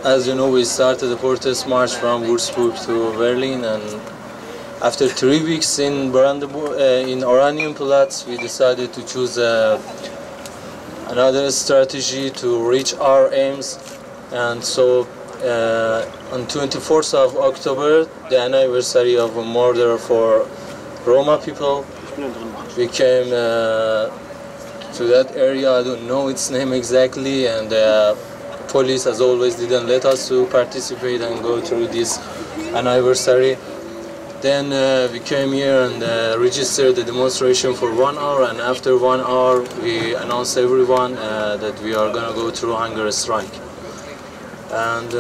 As you know, we started the protest march from Würzburg to Berlin, and after 3 weeks in in Oranienplatz, we decided to choose another strategy to reach our aims. And so on 24th of October, the anniversary of a murder for Roma people, we came to that area. I don't know its name exactly, and police, as always, didn't let us to participate and go through this anniversary. Then we came here and registered the demonstration for 1 hour, and after 1 hour we announced everyone that we are going to go through hunger strike. And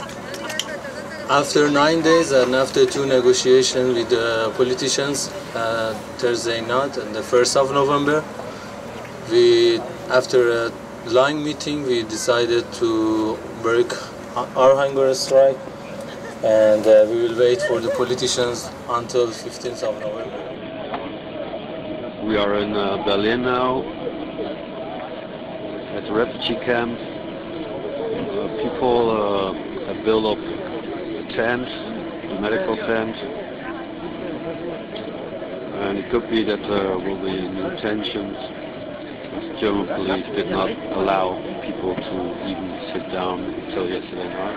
after 9 days and after 2 negotiations with the politicians, Thursday night and the 1st of November, after a line meeting, we decided to break our hunger strike, and we will wait for the politicians until 15th of November. We are in Berlin now, at the refugee camp. People have built up a tent, a medical tent, and it could be that there will be new tensions. German police did not allow people to even sit down until yesterday night.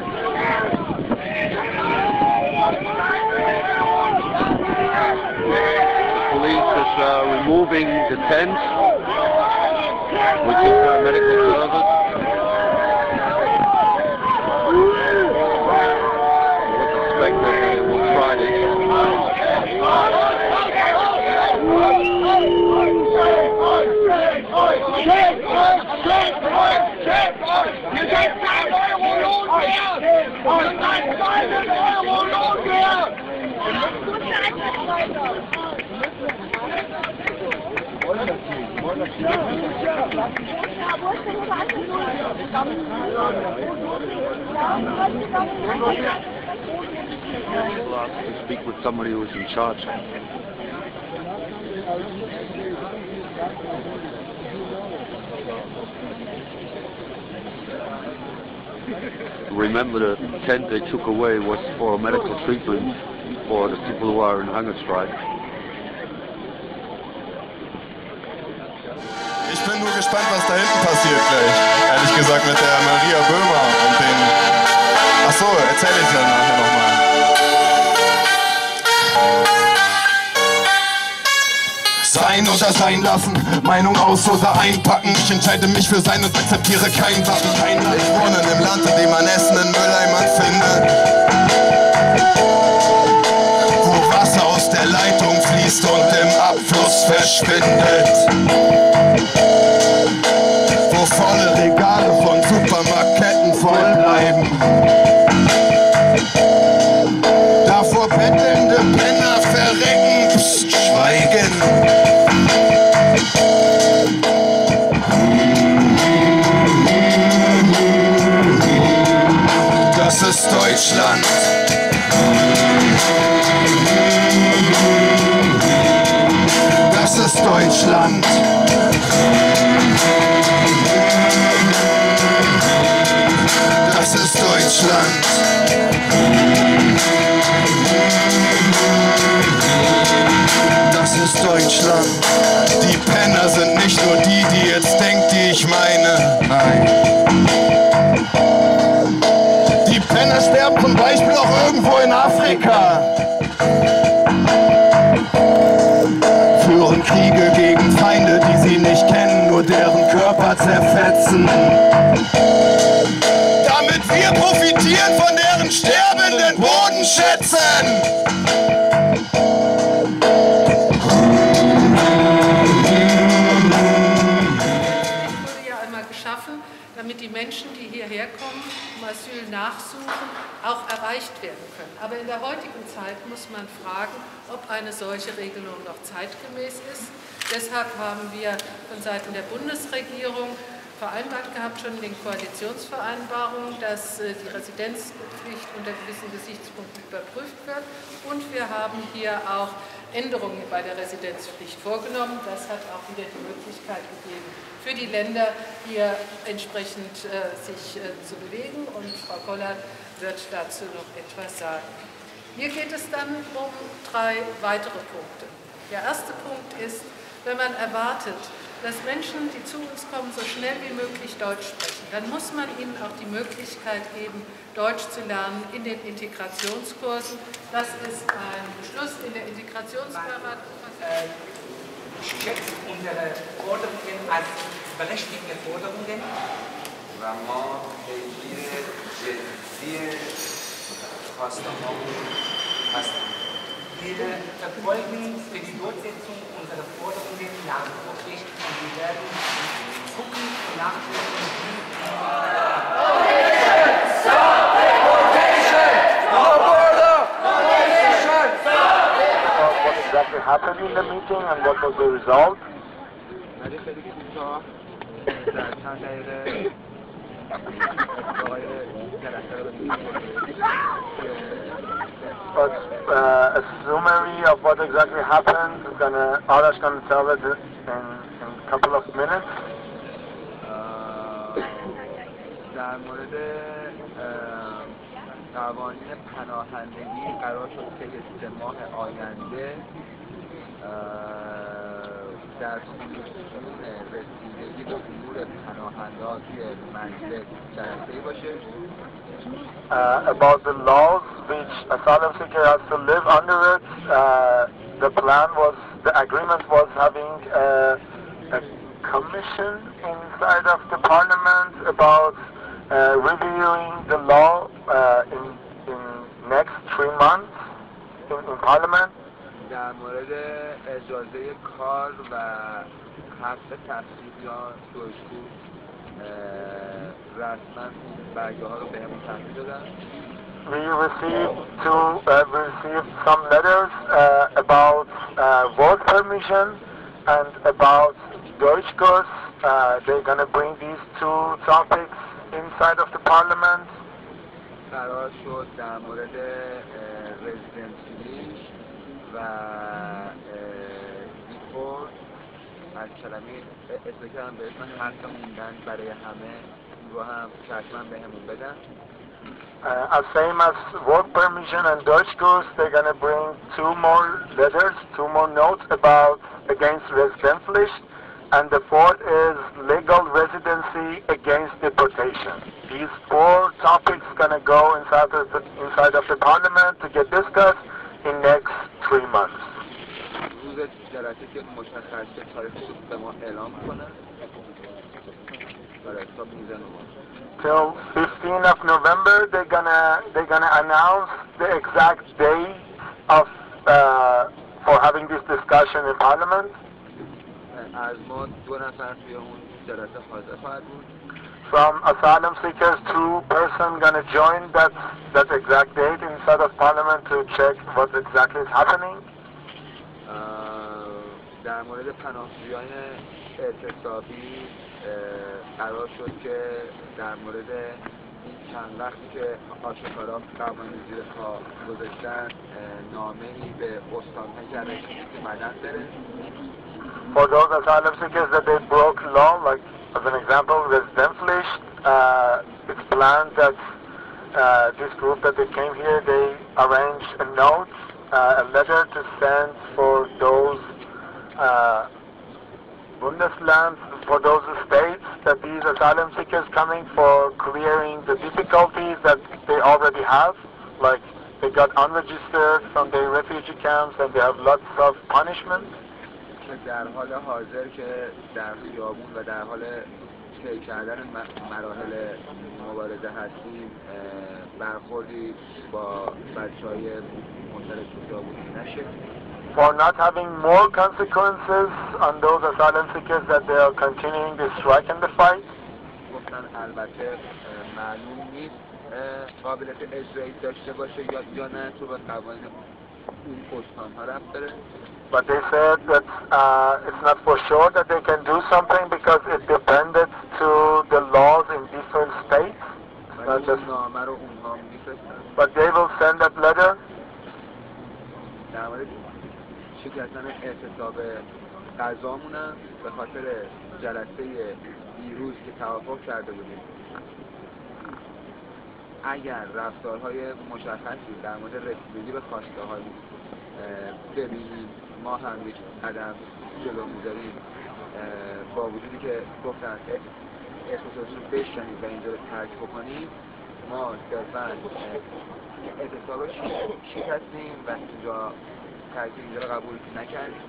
The police is removing the tent, which is a medical service. I would expect that they will try this. To speak with somebody who is in charge. Remember, the tent they took away was for medical treatment for the people who are in hunger strike. Ich bin nur gespannt, was da hinten passiert gleich. Ehrlich gesagt mit der Maria Böhmer und den... Ach so, erzähle ich dann nachher nochmal. Sein oder sein lassen, Meinung aus oder einpacken. Ich entscheide mich für sein und akzeptiere kein Waffen, kein Land. Ich wohne in einem Land, in dem man Essen in Mülleimern findet, wo Wasser aus der Leitung fließt und im Abfluss verschwindet, wo volle Regale von Supermarktketten voll bleiben, davor bettelnde Penner verrecken. Psst, schweigen. Das ist Deutschland. Das ist Deutschland. Das ist Deutschland. Das ist Deutschland. Die Penner sind nicht nur die, die jetzt denkt, die ich meine. Nein. Die Penner sterben zum Beispiel auch irgendwo in Afrika. Führen Kriege gegen Feinde, die sie nicht kennen, nur deren Körper zerfetzen. Damit wir profitieren von deren sterbenden Bodenschätzen. Damit die Menschen, die hierher kommen, um Asyl nachsuchen, auch erreicht werden können. Aber in der heutigen Zeit muss man fragen, ob eine solche Regelung noch zeitgemäß ist. Deshalb haben wir von Seiten der Bundesregierung vereinbart gehabt, schon in den Koalitionsvereinbarungen, dass die Residenzpflicht unter gewissen Gesichtspunkten überprüft wird. Und wir haben hier auch Änderungen bei der Residenzpflicht vorgenommen. Das hat auch wieder die Möglichkeit gegeben, für die Länder hier entsprechend sich zu bewegen. Und Frau Kollert wird dazu noch etwas sagen. Hier geht es dann um 3 weitere Punkte. Der erste Punkt ist, wenn man erwartet, dass Menschen, die zu uns kommen, so schnell wie möglich Deutsch sprechen, dann muss man ihnen auch die Möglichkeit geben, Deutsch zu lernen in den Integrationskursen. Das ist ein Beschluss in der Integrationsberatung. Ich schätze unsere Forderungen als berechtigte Forderungen. و ما پیگیر جدی خواسته هامون هستیم. Wir verfolgen für die Durchsetzung unserer Forderungen nachdrücklich und wir werden gucken und nachdenken. What exactly happened in the meeting and what was the result? But a summary of what exactly happened, Arash gonna tell it in a couple of minutes. در مورد قوانین پناهندگی قرار شد که 3 ماه آینده در کمیسیون رسیدگی به امور پناهندگان توی مجلس جلسه‌ای باشه. About the laws which asylum seeker has to live under it, the agreement was having a commission inside of the parliament about reviewing the law in next 3 months in parliament. در مورد اجازه کار و حق تحصیل یا دانشجو رسما برگه ها رو به همون تحصیل دادن. We received some letters about work permission and about Deutschkurs. They're going to bring these 2 topics inside of the parliament. قرار شد در مورد رزیدنسی و دیپورت از کلمه استفاده به اسم حق موندن برای همه رو هم چشمن به همون بدن. As same as work permission and Deutschkurs, they're going to bring 2 more letters, 2 more notes about against Residenzpflicht, and the 4th is legal residency against deportation. These 4 topics going to go inside of the parliament to get discussed in next 3 months. روز جلسه که مشخصه تاریخش رو به ما اعلام کنن برای حساب میزن ما. Till 15th of November, they're gonna announce the exact day of for having this discussion in Parliament. از ما 2 نفر توی اون جلسه حاضر خواهد بود. From asylum seekers, 2 persons gonna join that exact date inside of Parliament to check what exactly is happening. در مورد پناهجویان اعتصابی قرار شد که در مورد این چند وقتی که آشکارا قوانین زیر پا گذاشتن نامه‌ای به استان‌های جلسه مدد بره. For those asylum seekers that they broke law, like as an example, Residenzpflicht, it's planned that this group that they came here, they arranged a note, a letter to send for those Bundesland, for those states that these asylum seekers coming for clearing the difficulties that they already have, like they got unregistered from their refugee camps and they have lots of punishment. در حال حاضر که در خیابون و در حال طی کردن مراحل مبارزه هستیم برخوردی با بچه‌های مشترک خیابونی نشه. For not having more consequences on those asylum seekers that they are continuing the strike and the fight. گفتن البته معلوم نیست قابلیت اجرایی داشته باشه یا نه تو به قوانین اون استان‌ها ربط داره. But they said that it's not for sure that they can do something because it depended to the laws in different states. Not just, but they will send that letter. شکستن اعتصاب غذامونم به خاطر جلسه دیروز که توافق کرده بودیم اگر رفتارهای مشخصی در مورد رسیدگی به خواسته های ببینیم ما هم یک قدم جلو می‌ذاریم با وجودی که گفتن احساساتشون رو بشنید و اینجا رو ترک بکنیم ما صرفاً اعتصاب رو شکستیم و اینجا ترک اینجا رو قبول نکردیم.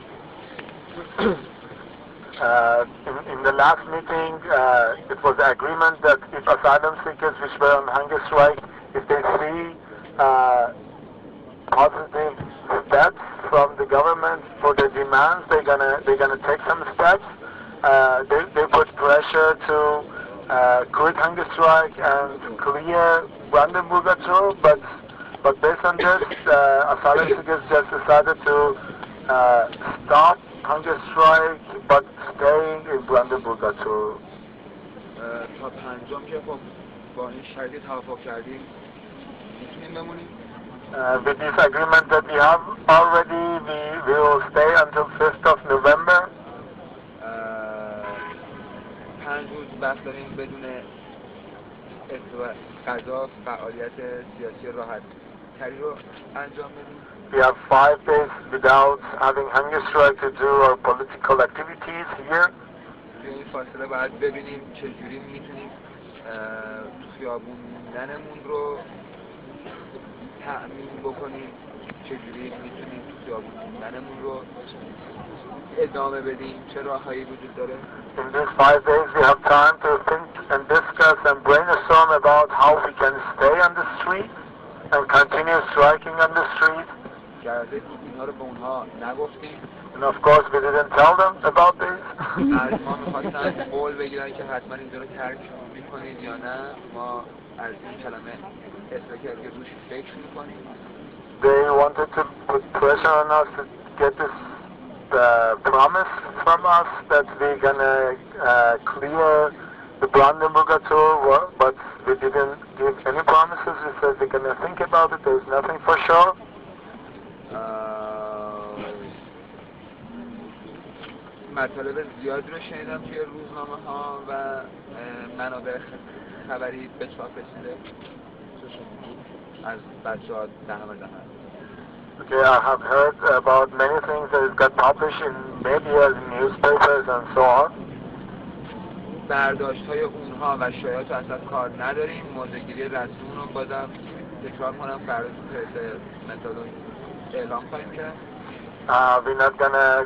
In the last meeting, it was the agreement that if asylum seekers which were on hunger strike, if they see positive steps from the government for their demands, they're gonna take some steps. They put pressure to quit hunger strike and clear Brandenburger Tor, but based on this, asylum seekers just decided to stop hunger strike but staying in Brandenburger Tor. تا پنجم که خب با این شرایط توافق کردیم میتونیم بمونیم. With this agreement that we have already, we will stay until 5th of November. 5 روز وقت داریم بدون غذا فعالیت سیاسی راحت تری رو انجام بدیم. We have 5 days without having hunger strike to do our political activities here. توی این فاصله باید ببینیم چجوری میتونیم خیابون موندنمون رو تأمین بکنیم، چجوری میتونیم خیابون موندنمون رو ادامه بدیم، چه راههایی وجود داره. In these 5 days we have time to think and discuss and brainstorm about how we can stay on the street and continue striking on the street. جلسه اینها رو به اونها نگفتیم. And of course we didn't tell them about this. از ما می‌خواستن قول بگیرن که حتما اینجا رو ترک می‌کنید یا نه. ما از این کلمه استفاده روش فکر می‌کنیم. They wanted to put pressure on us to get this promise from us that we're gonna clear the Brandenburger Tor, but we didn't give any promises. We said we're gonna think about it. There's nothing for sure. مطالب زیادی رو شنیدم توی روزنامه ها و منابع خبری به چاپ رسیده از بچه ها دهن. Okay, I have heard about many things that got published in media, newspapers and so on. برداشت های اونها و شایعات رو اصلا کار نداریم. موضع‌گیری رسمی رو بازم تکرار کنم فردا تو متد اعلام خواهیم کرد. We're not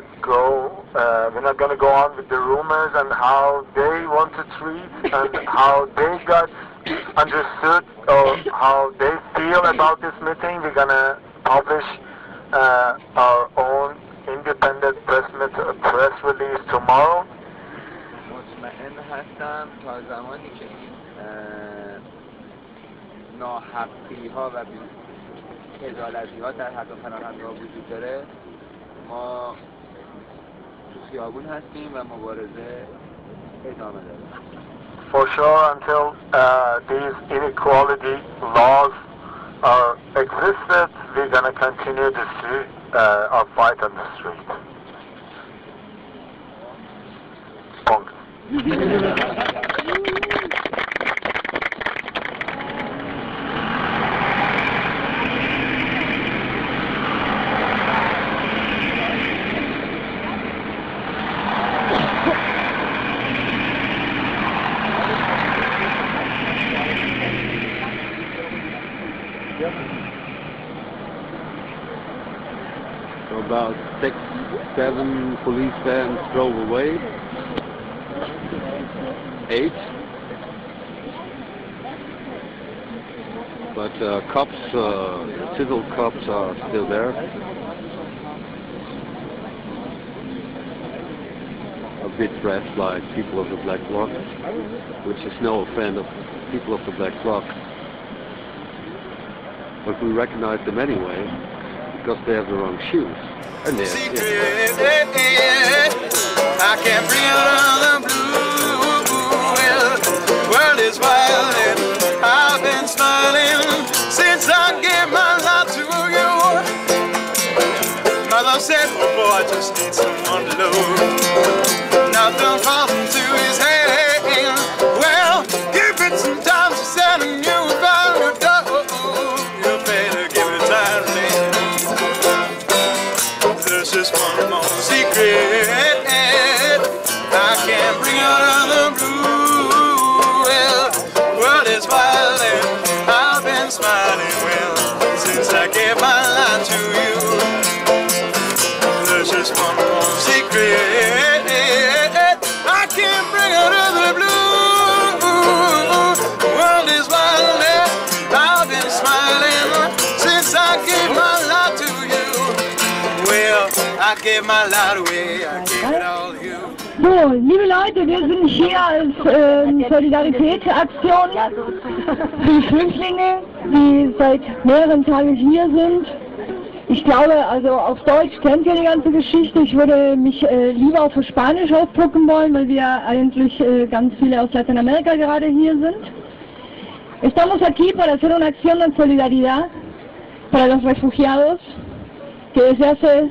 gonna go on with the rumors and how they want to treat and how they got understood or how they feel about this meeting. We're gonna publish our own independent press release tomorrow. مطمئن هستم تا زمانی که این ناحقی ها و ازالتی ها در حد و پناهنده ها وجود داره ما تو خیابون هستیم و مبارزه ادامه داریم. For sure, until these inequality laws are existed, we're going to continue to see our fight on the street. Punkt. So about 6-7 police vans drove away. 8. But cops, civil cops are still there. A bit dressed like people of the Black Bloc, which is no offense of people of the Black Bloc. But we recognize them anyway, because they have the wrong shoes. And they I can't breathe on the blue. World is wild and I've been smiling since I gave my life to you. Mother boss said, oh boy, I just need someone to love. Nothing falls into his hand. Well, give it some time to send him you found your door. You better give it time, man. There's just one more secret. I can't bring out of the blue. Well, the world is wild and I've been smiling well since I gave my life to you. There's just one more secret. I can't bring out of the blue. The world is wild and I've been smiling since I gave my life to you. Well, I gave my life away, I gave it all to you. So, liebe Leute, wir sind hier als Solidaritätsaktion für die Flüchtlinge, die seit mehreren Tagen hier sind. Ich glaube, also auf Deutsch kennt ihr die ganze Geschichte. Ich würde mich lieber auf Spanisch ausdrucken wollen, weil wir eigentlich ganz viele aus Latinoamérica gerade hier sind. Estamos aquí para hacer una acción de solidaridad para los refugiados que desde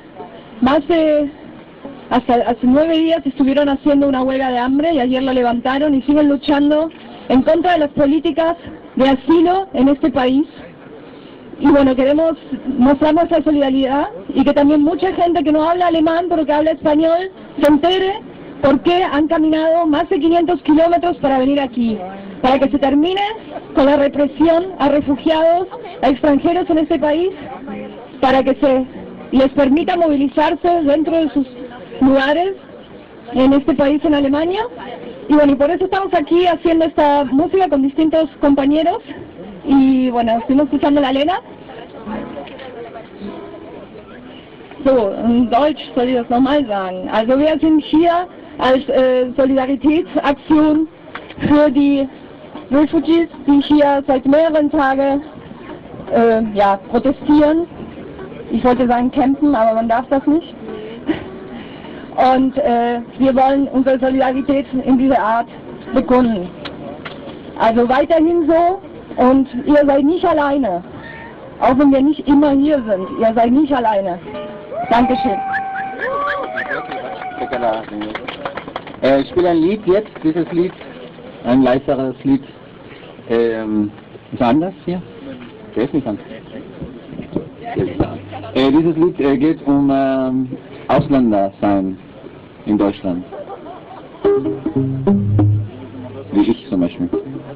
hace 9 días estuvieron haciendo una huelga de hambre y ayer la levantaron y siguen luchando en contra de las políticas de asilo en este país. Y bueno, queremos mostrar nuestra solidaridad y que también mucha gente que no habla alemán pero que habla español se entere por qué han caminado más de 500 kilómetros para venir aquí, para que se termine con la represión a refugiados, a extranjeros en este país, para que se les permita movilizarse dentro de sus lugares en este país, en Alemania. Y bueno, y por eso estamos aquí haciendo esta música con distintos compañeros. Y bueno, estuvimos escuchando la Lena. So, in Deutsch soll ich das nochmal sagen. Also wir sind hier als Solidaritätsaktion für die Refugees, die hier seit mehreren Tagen protestieren. Ich wollte sagen campen, aber man darf das nicht. Und wir wollen unsere Solidarität in dieser Art bekunden. Also weiterhin so und ihr seid nicht alleine. Auch wenn wir nicht immer hier sind, ihr seid nicht alleine. Dankeschön. Ich spiele ein Lied jetzt, dieses Lied, ein leiseres Lied. Ist anders hier? Der ist nicht anders. Dieses Lied geht Ausländer sein in Deutschland. Wie ich zum Beispiel.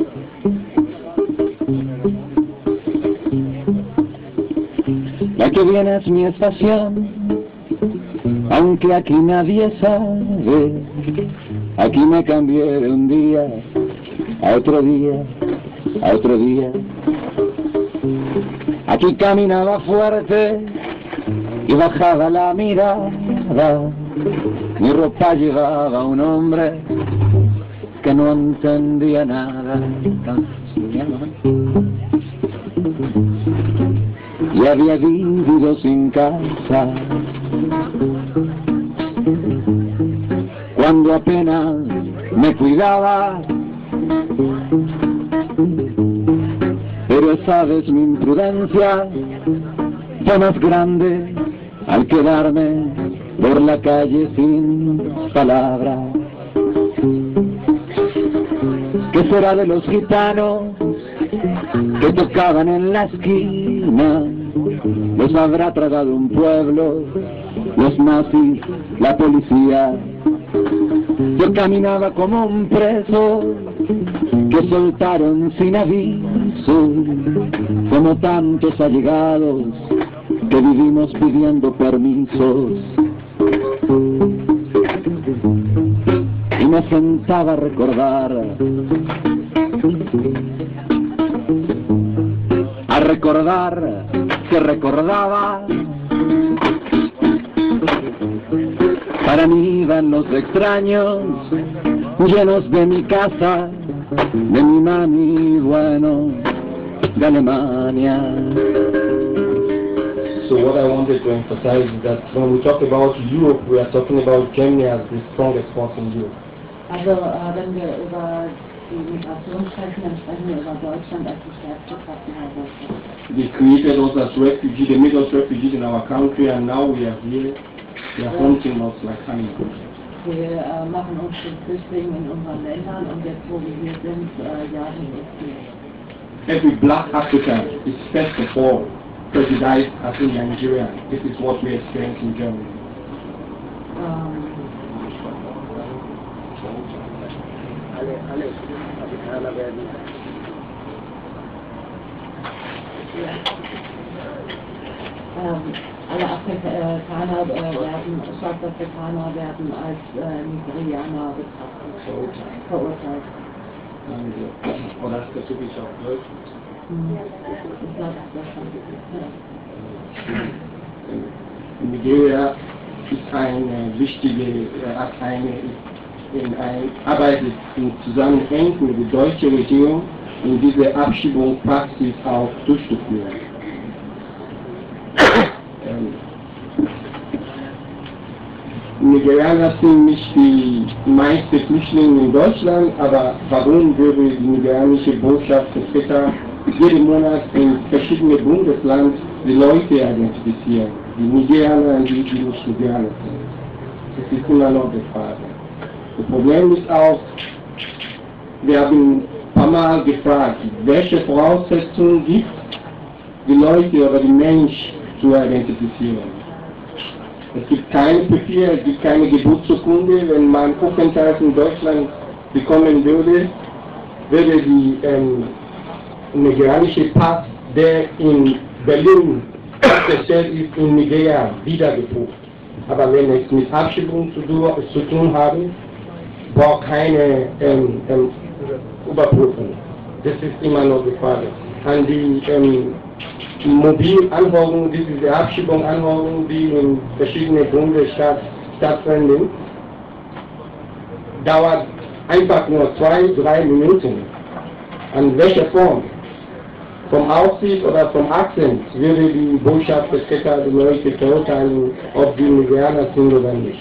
La que viene es mi estación, aunque aquí nadie sabe. Aquí me cambié de un día a otro día, a otro día. Aquí caminaba fuerte y bajaba la mirada. Mi ropa llevaba un hombre que no entendía nada. Y había vivido sin casa cuando apenas me cuidaba. Pero esa vez mi imprudencia fue más grande al quedarme por la calle sin palabras. ¿Qué será de los gitanos que tocaban en la esquina? Los habrá tragado un pueblo, los nazis, la policía. Yo caminaba como un preso que soltaron sin aviso, como tantos allegados que vivimos pidiendo permisos. Y me sentaba a recordar que recordaba. Para mí iban los extraños llenos de mi casa, de mi mami, bueno, de Alemania. So what I wanted to emphasize is that when we talk about Europe, we are talking about Germany as the strongest force in Europe. Also wenn wir über die Migration sprechen, dann sprechen wir über Deutschland als die stärkste Kraft in Europa. They created us as refugees, they made us refugees in our country, and now we are here. They are hunting us like animals. Wir machen uns zu Flüchtlingen in unseren Ländern und jetzt, wo wir hier sind, jagen wir uns hier. Every black African is first of all prejudiced as in Nigeria. This is what we experience in Germany. Afrikaner werden. Alle Afrikaner werden, Schwarzafrikaner werden als Nigerianer betrachtet, verurteilt. Oder ist das so wie auf Deutsch? Ich glaube, das ist schon Nigeria ist eine wichtige, arbeitet im Zusammenhang mit der deutschen Regierung, um diese Abschiebungspraxis auch durchzuführen. Nigerianer sind nicht die meisten Flüchtlinge in Deutschland, aber warum würde die nigerianische Botschaftsvertreter jeden Monat in verschiedenen Bundesländern die Leute identifizieren? Die Nigerianer und die nicht Nigerianer sind. Das ist immer noch die Frage. Das Problem ist auch, wir haben ein paar Mal gefragt, welche Voraussetzungen gibt die Leute oder die Menschen zu identifizieren. Es gibt keine Papiere, es gibt keine Geburtsurkunde. Wenn man Aufenthalt in Deutschland bekommen würde, würde die nigerianische Pass, der in Berlin festgestellt ist, in Nigeria wiedergeprüft. Aber wenn es mit Abschiebung zu tun hat, braucht keine Überprüfung. Das ist immer noch die Frage. An die Mobilanhörung, das ist die Abschiebungsanhörung, die in verschiedenen Bundesstaaten stattfinden, dauert einfach nur 2-3 Minuten. An welcher Form? Vom Aussehen oder vom Akzent würde die Botschaftsvertreter die Leute verurteilen, ob die Nigerianer sind oder nicht.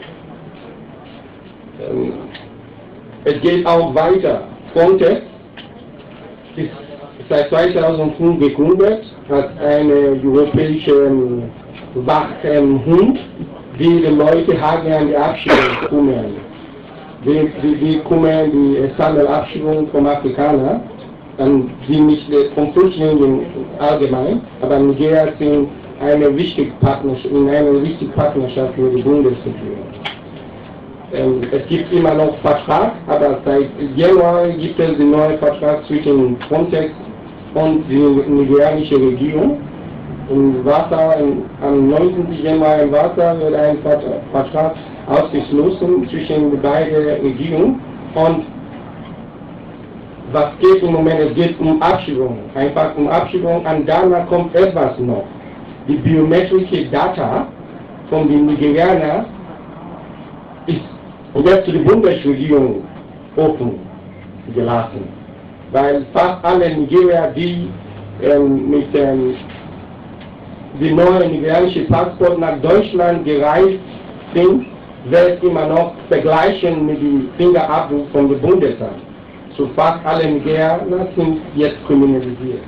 Es geht auch weiter. Frontex ist seit 2005 gegründet als eine europäische Wachhund, die die Leute an die Abschiebung kümmern. Die kümmern die Sammelabschiebung von Afrikanern, die nicht von Flüchtlingen allgemein, aber Nigeria sind eine wichtige Partnerschaft mit der Bundesregierung. Es gibt immer noch Vertrag, aber seit Januar gibt es den neuen Vertrag zwischen Frontex und der nigerianischen Regierung. Im Wasser, am 19. Januar im Wasser wird ein Vertrag ausgeschlossen zwischen den beiden Regierungen. Und was geht im Moment? Es geht um Abschiebung, einfach um Abschiebung, und danach kommt etwas noch. Die biometrische Data von den Nigerianern ist jetzt für die Bundesregierung offen gelassen. Weil fast alle Nigerier, die mit dem neuen nigerianischen Passport nach Deutschland gereist sind, werden immer noch vergleichen mit dem Fingerabdruck von dem Bundesamt. So fast alle Nigerianer sind jetzt kriminalisiert.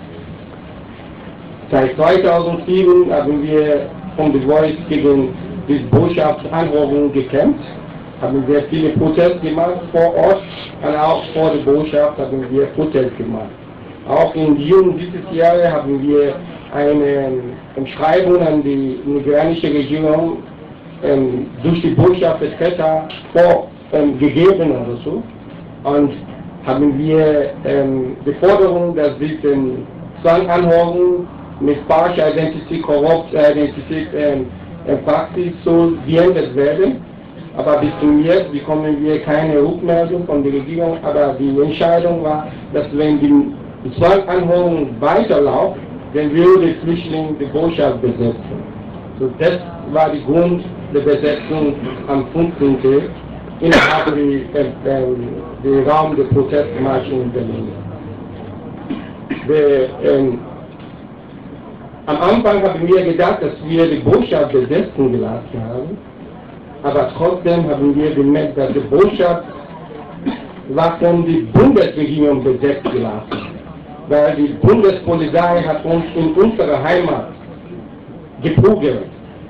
Seit 2007 haben wir von The Voice gegen die Botschaftsanhörung gekämpft, haben wir viele Proteste gemacht vor Ort und auch vor der Botschaft haben wir Proteste gemacht. Auch im Juni dieses Jahres haben wir eine Schreibung an die nigerianische Regierung durch die Botschaftsvertreter gegeben oder so. Und haben wir die Forderung, dass diese Zwanganhörung mit falscher Identität, korrupter Identität Praxis soll geändert werden. Aber bis zum jetzt bekommen wir keine Rückmeldung von der Regierung. Aber die Entscheidung war, dass wenn die Zwanganhörung weiterläuft, dann würde der Flüchtling die Botschaft besetzen. So, das war der Grund der Besetzung am 15. innerhalb des Raums der Protestmarsch in Berlin. Am Anfang haben wir gedacht, dass wir die Botschaft besetzen gelassen haben, aber trotzdem haben wir gemerkt, dass die Botschaft war von der Bundesregierung besetzt gelassen, weil die Bundespolizei hat uns in unserer Heimat geprügelt.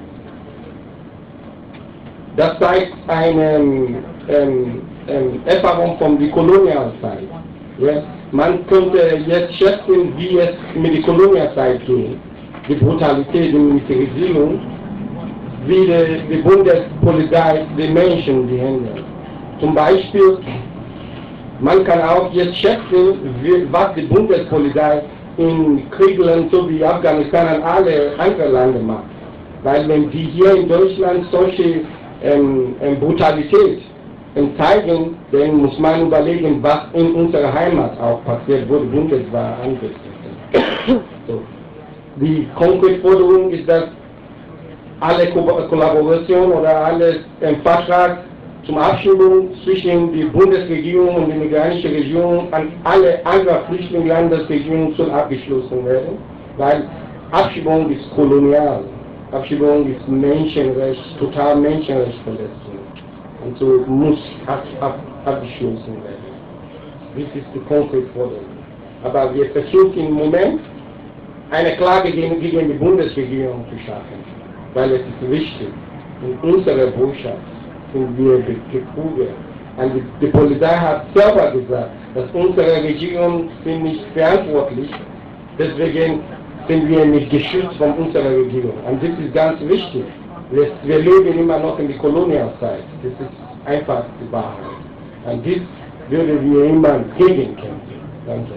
Das zeigt eine Erfahrung von der Kolonialzeit. Ja? Man könnte jetzt schätzen, wie es mit der Kolonialzeit ging. Die Brutalität, die Militarisierung, wie die Bundespolizei die Menschen behandelt. Zum Beispiel, man kann auch jetzt schätzen, was die Bundespolizei in Kriegländern so wie Afghanistan und alle anderen Länder macht. Weil wenn die hier in Deutschland solche Brutalität zeigen, dann muss man überlegen, was in unserer Heimat auch passiert, wo die Bundeswehr angesetzt ist. So. Die konkrete Forderung ist, dass alle Kollaboration oder alles Vertrag zum Abschiebung zwischen der Bundesregierung und der migranischen Regierung an alle anderen Flüchtlingslandesregierungen soll abgeschlossen werden, weil Abschiebung ist kolonial. Abschiebung ist Menschenrecht, total Menschenrechtsverletzung. Und so muss abgeschlossen werden. Das ist die konkrete Forderung. Aber wir versuchen im Moment, eine Klage gegen die Bundesregierung zu schaffen, weil es ist wichtig. In unserer Botschaft sind wir geprügelt. Und die Polizei hat selber gesagt, dass unsere Regierung sind nicht verantwortlich, deswegen sind wir nicht geschützt von unserer Regierung. Und das ist ganz wichtig. Wir leben immer noch in der Kolonialzeit. Das ist einfach die Wahrheit. Und das würden wir immer gegenkämpfen. Danke.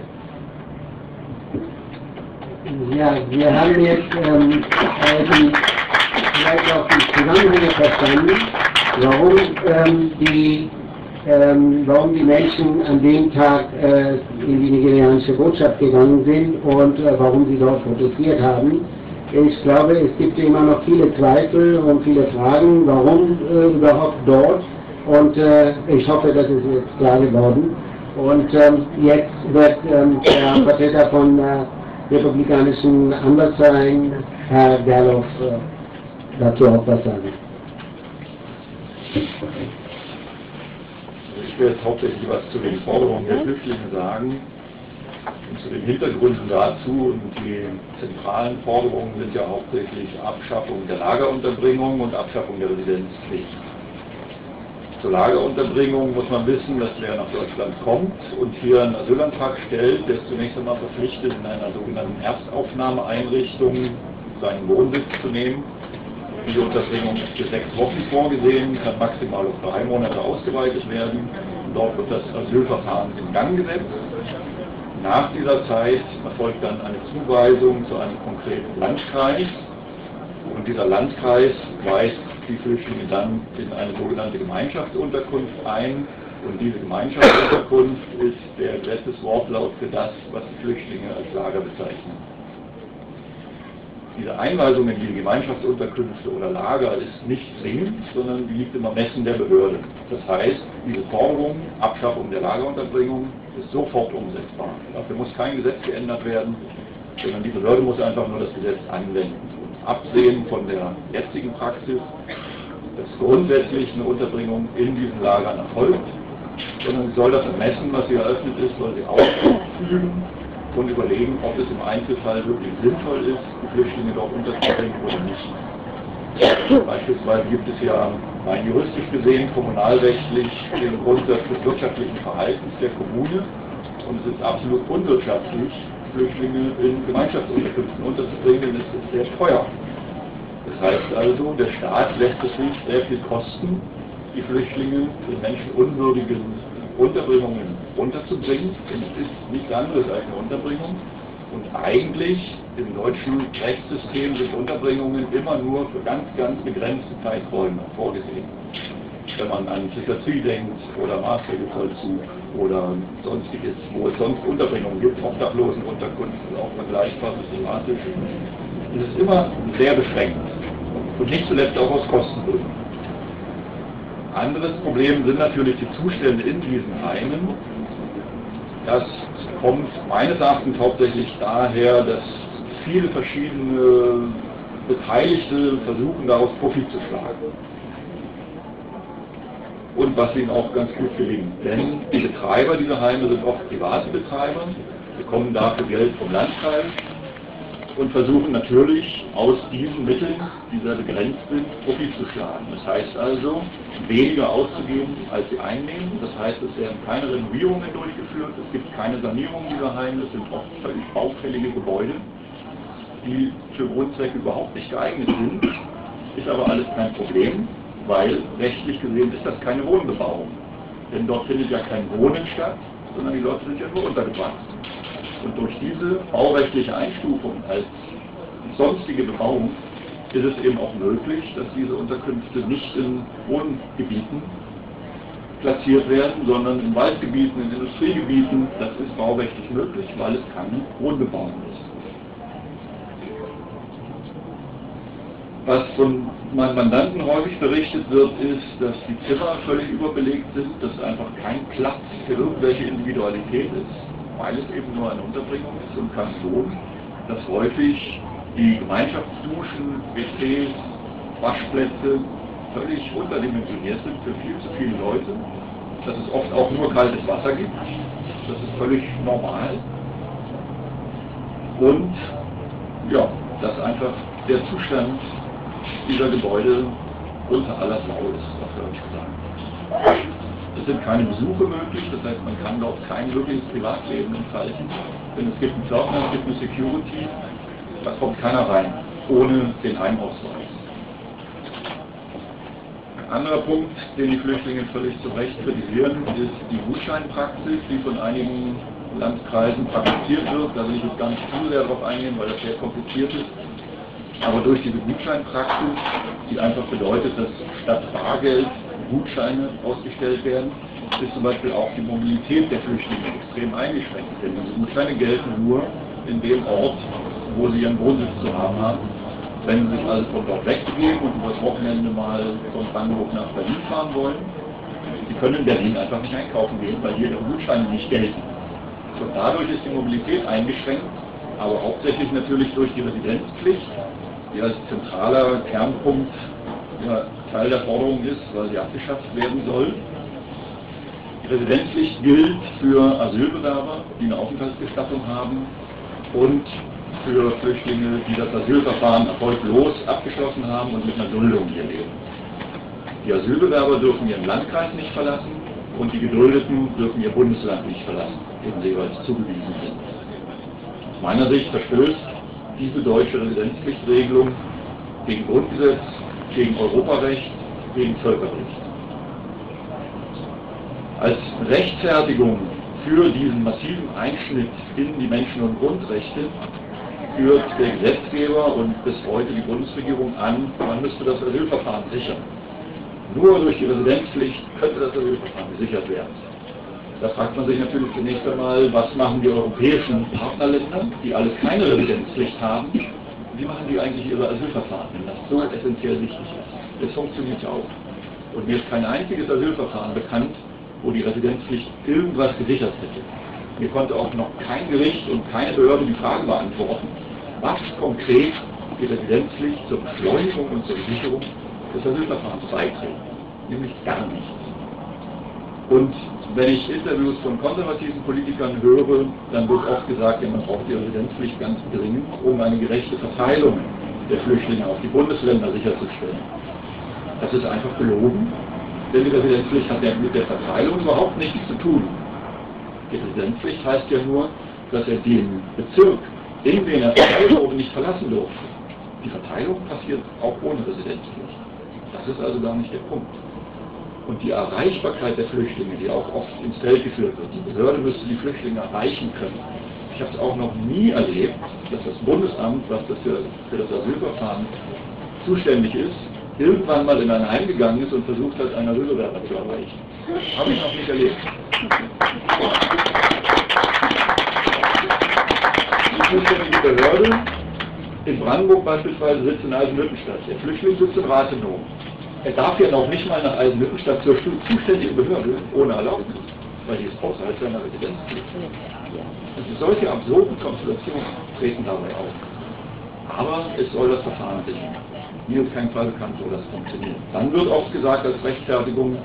Ja, wir haben jetzt vielleicht auch die Zusammenhänge verstanden, warum die Menschen an dem Tag in die nigerianische Botschaft gegangen sind und warum sie dort protestiert haben. Ich glaube, es gibt immer noch viele Zweifel und viele Fragen, warum überhaupt dort. Und ich hoffe, das ist jetzt klar geworden. Und jetzt wird der Vertreter von republikanischen Ambassade, Herr Gerloff, dazu auch was sagen. Ich werde hauptsächlich was zu den Forderungen der Flüchtlinge sagen und zu den Hintergründen dazu. Und die zentralen Forderungen sind ja hauptsächlich Abschaffung der Lagerunterbringung und Abschaffung der Residenzpflicht. Zur Lagerunterbringung muss man wissen, dass wer nach Deutschland kommt und hier einen Asylantrag stellt, der ist zunächst einmal verpflichtet, in einer sogenannten Erstaufnahmeeinrichtung seinen Wohnsitz zu nehmen. Die Unterbringung ist für 6 Wochen vorgesehen, kann maximal auf 3 Monate ausgeweitet werden. Dort wird das Asylverfahren in Gang gesetzt. Nach dieser Zeit erfolgt dann eine Zuweisung zu einem konkreten Landkreis. Und dieser Landkreis weist die Flüchtlinge dann in eine sogenannte Gemeinschaftsunterkunft ein. Und diese Gemeinschaftsunterkunft ist der Gesetzeswortlaut für das, was die Flüchtlinge als Lager bezeichnen. Diese Einweisung in die Gemeinschaftsunterkünfte oder Lager ist nicht zwingend, sondern die liegt im Ermessen der Behörde. Das heißt, diese Forderung, Abschaffung der Lagerunterbringung, ist sofort umsetzbar. Dafür muss kein Gesetz geändert werden, sondern die Behörde muss einfach nur das Gesetz anwenden. Und absehen von der jetzigen Praxis, dass grundsätzlich eine Unterbringung in diesen Lagern erfolgt, sondern soll das Ermessen, was hier eröffnet ist, soll sie ausfügen und überlegen, ob es im Einzelfall wirklich sinnvoll ist, die Flüchtlinge dort unterzubringen oder nicht. Beispielsweise gibt es ja rein juristisch gesehen, kommunalrechtlich, den Grundsatz des wirtschaftlichen Verhaltens der Kommune und es ist absolut unwirtschaftlich, Flüchtlinge in Gemeinschaftsunterkünften unterzubringen, denn es ist sehr teuer. Das heißt also, der Staat lässt es sich sehr viel kosten, die Flüchtlinge in menschenunwürdigen Unterbringungen unterzubringen. Denn es ist nichts anderes als eine Unterbringung. Und eigentlich im deutschen Rechtssystem sind Unterbringungen immer nur für ganz, ganz begrenzte Zeiträume vorgesehen. Wenn man an Psychiatrie denkt oder Maßregelvollzug oder sonstiges, wo es sonst Unterbringungen gibt, Obdachlosenunterkunft oder auch vergleichbar systematisch, ist es immer sehr beschränkt. Und nicht zuletzt auch aus Kostengründen. Anderes Problem sind natürlich die Zustände in diesen Heimen. Das kommt meines Erachtens hauptsächlich daher, dass viele verschiedene Beteiligte versuchen, daraus Profit zu schlagen. und was ihnen auch ganz gut gelingt. Denn die Betreiber dieser Heime sind oft private Betreiber, bekommen dafür Geld vom Landkreis und versuchen natürlich aus diesen Mitteln, die sehr begrenzt sind, Profit zu schlagen. Das heißt also, weniger auszugeben, als sie einnehmen. Das heißt, es werden keine Renovierungen durchgeführt, es gibt keine Sanierung dieser Heime, es sind oft völlig baufällige Gebäude, die für Wohnzwecke überhaupt nicht geeignet sind. Ist aber alles kein Problem, weil rechtlich gesehen ist das keine Wohnbebauung. Denn dort findet ja kein Wohnen statt, sondern die Leute sind ja nur untergebracht. Und durch diese baurechtliche Einstufung als sonstige Bebauung ist es eben auch möglich, dass diese Unterkünfte nicht in Wohngebieten platziert werden, sondern in Waldgebieten, in Industriegebieten. Das ist baurechtlich möglich, weil es keine Wohnbebauung ist. Was von meinen Mandanten häufig berichtet wird, ist, dass die Zimmer völlig überbelegt sind, dass einfach kein Platz für irgendwelche Individualität ist, weil es eben nur eine Unterbringung ist und kein Wohnen, dass häufig die Gemeinschaftsduschen, WCs, Waschplätze völlig unterdimensioniert sind für viel zu viele Leute, dass es oft auch nur kaltes Wasser gibt, das ist völlig normal und ja, dass einfach der Zustand dieser Gebäude unter aller Sau ist, auf Deutsch gesagt. Es sind keine Besuche möglich, das heißt, man kann dort kein wirkliches Privatleben entfalten, denn es gibt einen Pförtner, es gibt eine Security, da kommt keiner rein, ohne den Heimausweis. Ein anderer Punkt, den die Flüchtlinge völlig zu Recht kritisieren, ist die Gutscheinpraxis, die von einigen Landkreisen praktiziert wird. Da will ich jetzt gar nicht zu sehr darauf eingehen, weil das sehr kompliziert ist. Aber durch diese Gutscheinpraxis, die einfach bedeutet, dass statt Bargeld Gutscheine ausgestellt werden, ist zum Beispiel auch die Mobilität der Flüchtlinge extrem eingeschränkt. Denn diese Gutscheine gelten nur in dem Ort, wo sie ihren Wohnsitz zu haben. Wenn sie sich also von dort wegbegeben und übers Wochenende mal von Brandenburg nach Berlin fahren wollen, sie können in Berlin einfach nicht einkaufen gehen, weil hier ihre Gutscheine nicht gelten. Und dadurch ist die Mobilität eingeschränkt, aber hauptsächlich natürlich durch die Residenzpflicht, die als zentraler Kernpunkt Teil der Forderung ist, weil sie abgeschafft werden soll. Die Residenzpflicht gilt für Asylbewerber, die eine Aufenthaltsgestattung haben und für Flüchtlinge, die das Asylverfahren erfolglos abgeschlossen haben und mit einer Duldung hier leben. Die Asylbewerber dürfen ihren Landkreis nicht verlassen und die Geduldeten dürfen ihr Bundesland nicht verlassen, dem sie jeweils zugewiesen sind. Aus meiner Sicht verstößt diese deutsche Residenzpflichtregelung gegen Grundgesetz, gegen Europarecht, gegen Völkerrecht. Als Rechtfertigung für diesen massiven Einschnitt in die Menschen- und Grundrechte führt der Gesetzgeber und bis heute die Bundesregierung an, man müsste das Asylverfahren sichern. Nur durch die Residenzpflicht könnte das Asylverfahren gesichert werden. Da fragt man sich natürlich zunächst einmal, was machen die europäischen Partnerländer, die alle keine Residenzpflicht haben, wie machen die eigentlich ihre Asylverfahren, wenn das so essentiell wichtig ist. Das funktioniert ja auch. Und mir ist kein einziges Asylverfahren bekannt, wo die Residenzpflicht irgendwas gesichert hätte. Mir konnte auch noch kein Gericht und keine Behörde die Frage beantworten, was konkret die Residenzpflicht zur Beschleunigung und zur Sicherung des Asylverfahrens beiträgt. Nämlich gar nichts. Und wenn ich Interviews von konservativen Politikern höre, dann wird oft gesagt, ja, man braucht die Residenzpflicht ganz dringend, um eine gerechte Verteilung der Flüchtlinge auf die Bundesländer sicherzustellen. Das ist einfach gelogen, denn die Residenzpflicht hat ja mit der Verteilung überhaupt nichts zu tun. Die Residenzpflicht heißt ja nur, dass er den Bezirk, in den er verteilt wurde, nicht verlassen durfte. Die Verteilung passiert auch ohne Residenzpflicht. Das ist also gar nicht der Punkt. Und die Erreichbarkeit der Flüchtlinge, die auch oft ins Feld geführt wird, die Behörde müsste die Flüchtlinge erreichen können. Ich habe es auch noch nie erlebt, dass das Bundesamt, was das für das Asylverfahren zuständig ist, irgendwann mal in ein Heim gegangen ist und versucht hat, einen Asylbewerber zu erreichen. Habe ich noch nicht erlebt. Die zuständige Behörde in Brandenburg beispielsweise sitzt in Eisenhüttenstadt. Der Flüchtling sitzt in Rathenow. Er darf ja noch nicht mal nach Eisenhüttenstadt zur zuständigen Behörde ohne Erlaubnis, weil die ist außerhalb seiner Residenzpflicht. Also solche absurden Konstellationen treten dabei auf. Aber es soll das Verfahren sichern. Mir ist kein Fall bekannt, wo das funktioniert. Dann wird oft gesagt als Rechtfertigung,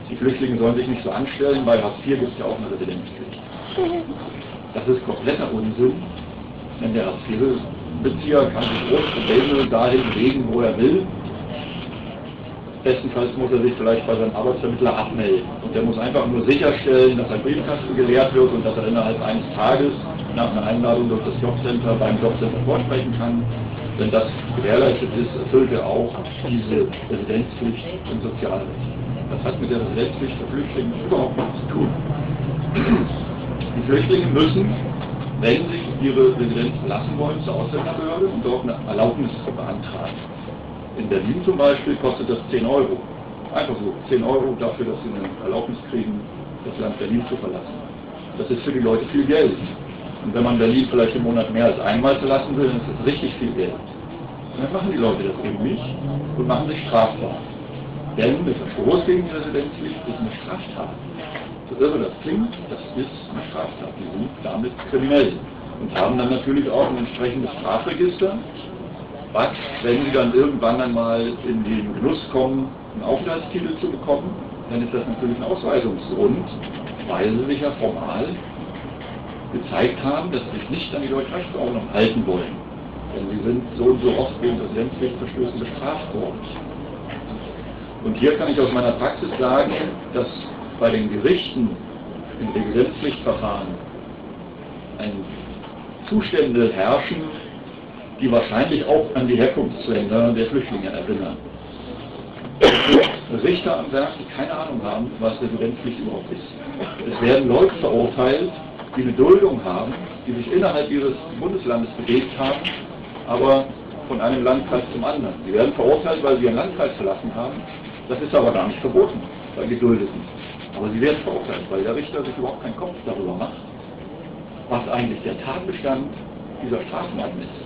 die Flüchtlinge sollen sich nicht so anstellen, bei Hartz IV gibt es ja auch eine Residenzpflicht. Das ist kompletter Unsinn, denn der Hartz IV-Bezieher kann sich ohne Probleme dahin bewegen, wo er will. Bestenfalls muss er sich vielleicht bei seinem Arbeitsvermittler abmelden. Und der muss einfach nur sicherstellen, dass sein Briefkasten geleert wird und dass er innerhalb eines Tages nach einer Einladung durch das Jobcenter beim Jobcenter vorsprechen kann. Wenn das gewährleistet ist, erfüllt er auch diese Residenzpflicht im Sozialrecht. Das hat mit der Residenzpflicht für Flüchtlinge überhaupt nichts zu tun. Die Flüchtlinge müssen, wenn sie ihre Residenz verlassen wollen, zur Ausländerbehörde und dort eine Erlaubnis beantragen. In Berlin zum Beispiel kostet das 10 Euro. Einfach so, 10 Euro dafür, dass sie eine Erlaubnis kriegen, das Land Berlin zu verlassen. Das ist für die Leute viel Geld. Und wenn man Berlin vielleicht im Monat mehr als einmal verlassen will, dann ist das richtig viel Geld. Und dann machen die Leute das eben nicht und machen sich strafbar. Denn der Verstoß gegen die Residenzpflicht ist eine Straftat. So irre das klingt, das ist eine Straftat. Die sind damit kriminell und haben dann natürlich auch ein entsprechendes Strafregister. Was, wenn sie dann irgendwann einmal in den Genuss kommen, einen Aufenthaltstitel zu bekommen, dann ist das natürlich ein Ausweisungsgrund, weil sie sich ja formal gezeigt haben, dass sie sich nicht an die deutsche Rechtsordnung halten wollen. Denn sie sind so und so oft wegen Residenzpflichtverstößen bestraft worden. Und hier kann ich aus meiner Praxis sagen, dass bei den Gerichten im Residenzpflichtverfahren Zustände herrschen, die wahrscheinlich auch an die Herkunftsländer der Flüchtlinge erinnern. Richter am Werk, die keine Ahnung haben, was Residenzpflicht überhaupt ist. Es werden Leute verurteilt, die eine Duldung haben, die sich innerhalb ihres Bundeslandes bewegt haben, aber von einem Landkreis zum anderen. Die werden verurteilt, weil sie ihren Landkreis verlassen haben. Das ist aber gar nicht verboten bei Geduldeten. Aber sie werden verurteilt, weil der Richter sich überhaupt keinen Kopf darüber macht, was eigentlich der Tatbestand dieser Straftaten ist.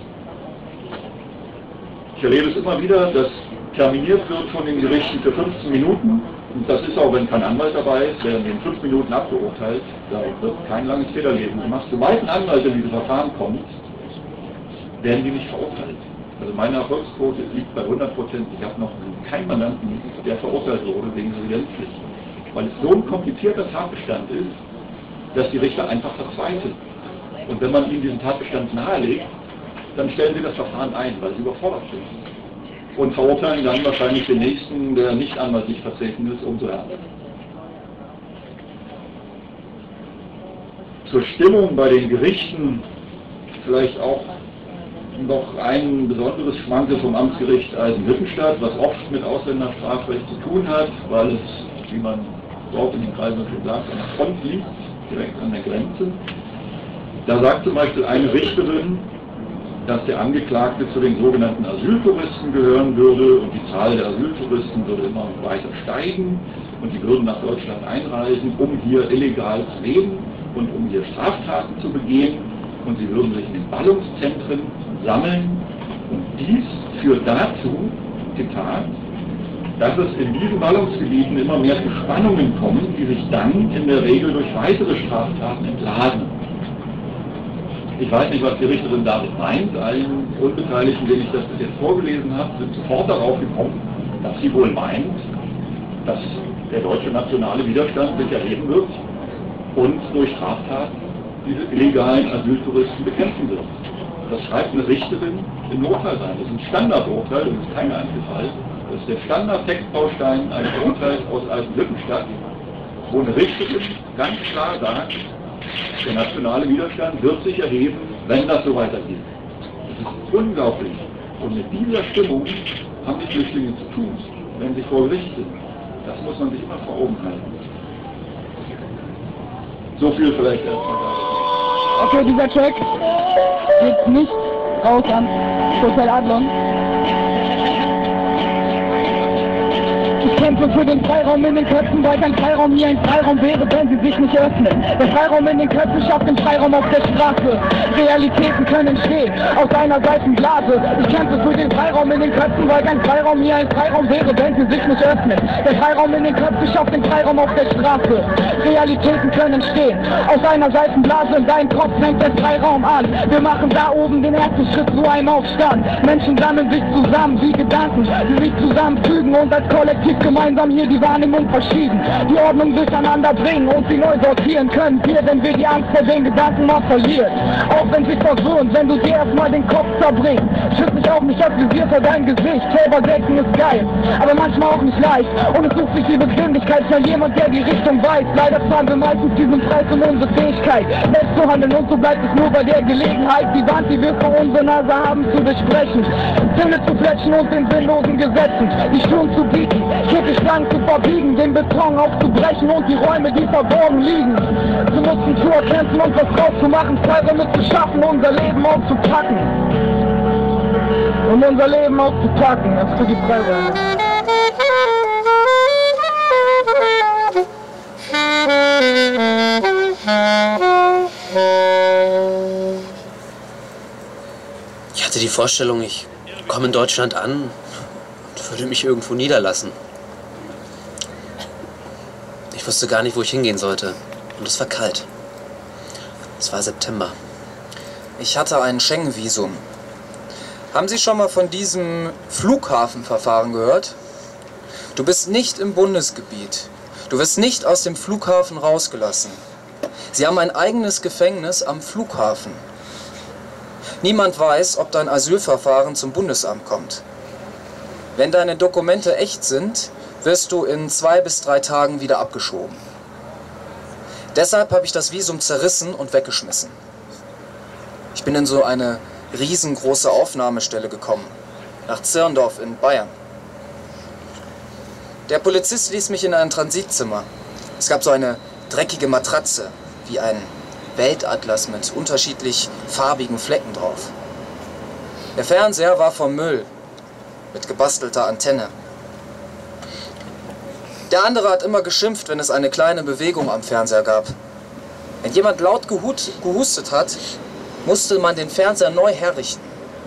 Ich erlebe es immer wieder, dass terminiert wird von den Gerichten für 15 Minuten. Und das ist auch, wenn kein Anwalt dabei ist, werden in 5 Minuten abgeurteilt. Da wird kein langes Federlesen gemacht. Sobald ein Anwalt in dieses Verfahren kommt, werden die nicht verurteilt. Also meine Erfolgsquote liegt bei 100%. Ich habe noch keinen Mandanten, der verurteilt wurde wegen Residenzpflicht. Weil es so ein komplizierter Tatbestand ist, dass die Richter einfach verzweifeln. Und wenn man ihnen diesen Tatbestand nahelegt, dann stellen sie das Verfahren ein, weil sie überfordert sind. Und verurteilen dann wahrscheinlich den Nächsten, der nicht anwaltlich vertreten ist, umso härter. Zur Stimmung bei den Gerichten vielleicht auch noch ein besonderes Schmankerl vom Amtsgericht Eisenhüttenstadt, was oft mit Ausländerstrafrecht zu tun hat, weil es, wie man dort in den Kreisen schon sagt, an der Front liegt, direkt an der Grenze. Da sagt zum Beispiel eine Richterin, dass der Angeklagte zu den sogenannten Asyltouristen gehören würde und die Zahl der Asyltouristen würde immer weiter steigen und die würden nach Deutschland einreisen, um hier illegal zu leben und um hier Straftaten zu begehen und sie würden sich in den Ballungszentren sammeln und dies führt dazu, Zitat, dass es in diesen Ballungsgebieten immer mehr zu Spannungen kommen, die sich dann in der Regel durch weitere Straftaten entladen. Ich weiß nicht, was die Richterin damit meint. Allen Unbeteiligten, denen ich das bis jetzt vorgelesen habe, sind sofort darauf gekommen, dass sie wohl meint, dass der deutsche nationale Widerstand sich erheben wird und durch Straftaten diese illegalen Asyltouristen bekämpfen wird. Das schreibt eine Richterin im Urteil rein. Das ist ein Standardurteil, das ist kein Einzelfall. Das ist der Standardtextbaustein eines Urteils aus Eisenhüttenstadt, wo eine Richterin ganz klar sagt, der nationale Widerstand wird sich erheben, wenn das so weitergeht. Das ist unglaublich. Und mit dieser Stimmung haben die Flüchtlinge zu tun, wenn sie vor Gericht sind. Das muss man sich immer vor Augen halten. So viel vielleicht erstmal dazu. Okay, dieser Track geht nicht raus an Hotel Adlon. Ich kämpfe für den Freiraum in den Köpfen, weil kein Freiraum nie ein Freiraum wäre, wenn sie sich nicht öffnen. Der Freiraum in den Köpfen schafft den Freiraum auf der Straße. Realitäten können entstehen aus einer Seifenblase. Ich kämpfe für den Freiraum in den Köpfen, weil kein Freiraum nie ein Freiraum wäre, wenn sie sich nicht öffnen. Der Freiraum in den Köpfen schafft den Freiraum auf der Straße. Realitäten können entstehen aus einer Seifenblase. In deinem Kopf fängt der Freiraum an. Wir machen da oben den ersten Schritt zu einem Aufstand. Menschen sammeln sich zusammen wie Gedanken, die sich zusammenfügen und als Kollektiv gemeinsam gemeinsam hier die Wahrnehmung verschieben, die Ordnung durcheinander bringen und sie neu sortieren können wir, wenn wir die Angst vor den Gedanken mal verlieren. Auch wenn sie verwirren, wenn du dir erstmal den Kopf zerbringst, schützt dich auch nicht das Visier vor dein Gesicht. Selber denken ist geil, aber manchmal auch nicht leicht. Und es sucht sich die Bequemlichkeit von jemand, der die Richtung weiß. Leider zahlen wir meistens diesen Preis um unsere Fähigkeit, selbst zu handeln, und so bleibt es nur bei der Gelegenheit, die Wand, die wir vor unserer Nase haben, zu durchbrechen. Zähne zu fletschen und den sinnlosen Gesetzen die Stirn zu bieten, Käfigschlangen zu verbiegen, den Beton aufzubrechen und die Räume, die verborgen liegen, zu nutzen, zu erkämpfen und was draus zu machen, Freiräume zu schaffen, unser Leben aufzupacken. Um unser Leben aufzupacken, das für die Freiräume. Ich hatte die Vorstellung, ich komme in Deutschland an und würde mich irgendwo niederlassen. Ich wusste gar nicht, wo ich hingehen sollte. Und es war kalt. Es war September. Ich hatte ein Schengen-Visum. Haben Sie schon mal von diesem Flughafenverfahren gehört? Du bist nicht im Bundesgebiet. Du wirst nicht aus dem Flughafen rausgelassen. Sie haben ein eigenes Gefängnis am Flughafen. Niemand weiß, ob dein Asylverfahren zum Bundesamt kommt. Wenn deine Dokumente echt sind, wirst du in 2 bis 3 Tagen wieder abgeschoben. Deshalb habe ich das Visum zerrissen und weggeschmissen. Ich bin in so eine riesengroße Aufnahmestelle gekommen, nach Zirndorf in Bayern. Der Polizist ließ mich in ein Transitzimmer. Es gab so eine dreckige Matratze, wie ein Weltatlas mit unterschiedlich farbigen Flecken drauf. Der Fernseher war vom Müll, mit gebastelter Antenne. Der andere hat immer geschimpft, wenn es eine kleine Bewegung am Fernseher gab. Wenn jemand laut gehustet hat, musste man den Fernseher neu herrichten.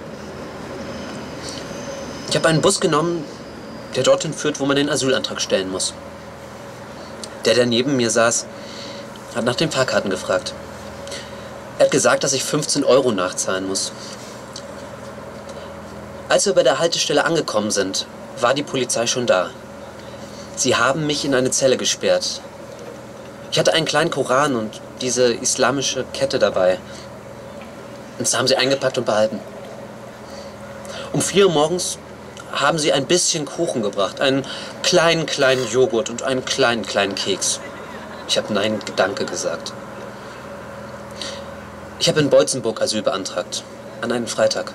Ich habe einen Bus genommen, der dorthin führt, wo man den Asylantrag stellen muss. Der neben mir saß, hat nach den Fahrkarten gefragt. Er hat gesagt, dass ich 15 € nachzahlen muss. Als wir bei der Haltestelle angekommen sind, war die Polizei schon da. Sie haben mich in eine Zelle gesperrt. Ich hatte einen kleinen Koran und diese islamische Kette dabei. Und das haben sie eingepackt und behalten. Um 4 Uhr morgens haben sie ein bisschen Kuchen gebracht, einen kleinen Joghurt und einen kleinen Keks. Ich habe Nein, Danke gesagt. Ich habe in Beutzenburg Asyl beantragt, an einem Freitag.